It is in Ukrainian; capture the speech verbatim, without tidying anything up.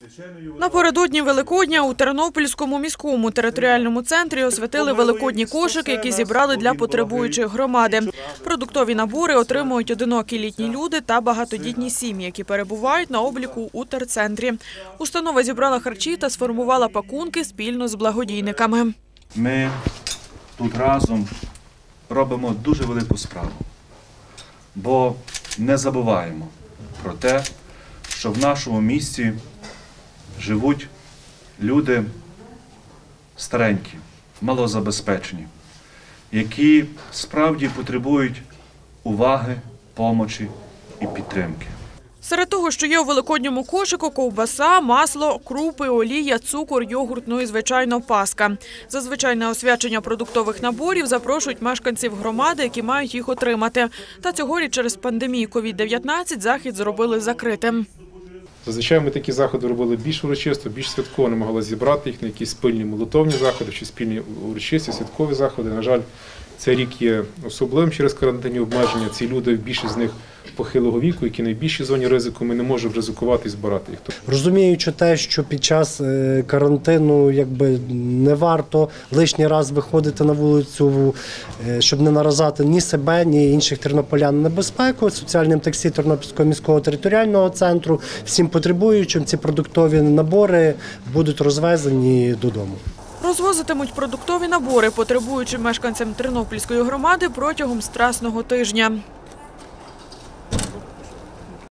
Напередодні Великодня у Тернопільському міському територіальному центрі освятили великодні кошики, які зібрали для потребуючих громади. Продуктові набори отримують одинокі літні люди та багатодітні сім'ї, які перебувають на обліку у терцентрі. Установа зібрала харчі та сформувала пакунки спільно з благодійниками. Ми тут разом робимо дуже велику справу, бо не забуваємо про те, що в нашому місті живуть люди старенькі, малозабезпечені, які справді потребують уваги, помочі і підтримки. Серед того, що є у великодньому кошику – ковбаса, масло, крупи, олія, цукор, йогурт, ну і, звичайно, паска. Зазвичай на освячення продуктових наборів запрошують мешканців громади, які мають їх отримати. Та цьогоріч через пандемію ковід дев'ятнадцять захід зробили закритим. Зазвичай ми такі заходи робили більш урочисто, більш святково, не могли зібрати їх на якісь спільні молитовні заходи чи спільні урочисті, святкові заходи. На жаль, цей рік є особливим через карантинні обмеження. Ці люди, більшість з них похилого віку, які найбільші в зоні ризику, ми не можемо ризикувати і збирати їх. Розуміючи те, що під час карантину якби не варто лишній раз виходити на вулицю, щоб не наражати ні себе, ні інших тернополян на небезпеку, соціальним таксі Тернопільського міського територіального центру всім потребуючим ці продуктові набори будуть розвезені додому. Розвозитимуть продуктові набори потребуючим мешканцям Тернопільської громади протягом Страсного тижня.